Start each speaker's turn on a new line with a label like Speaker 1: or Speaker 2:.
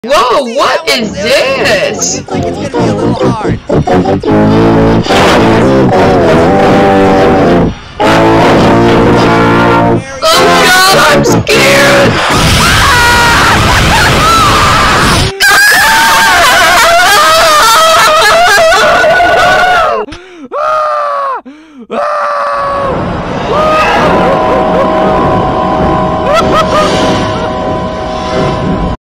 Speaker 1: Whoa, what is this?
Speaker 2: Seems like it's gonna be a little hard.
Speaker 1: Oh god, I'm scared!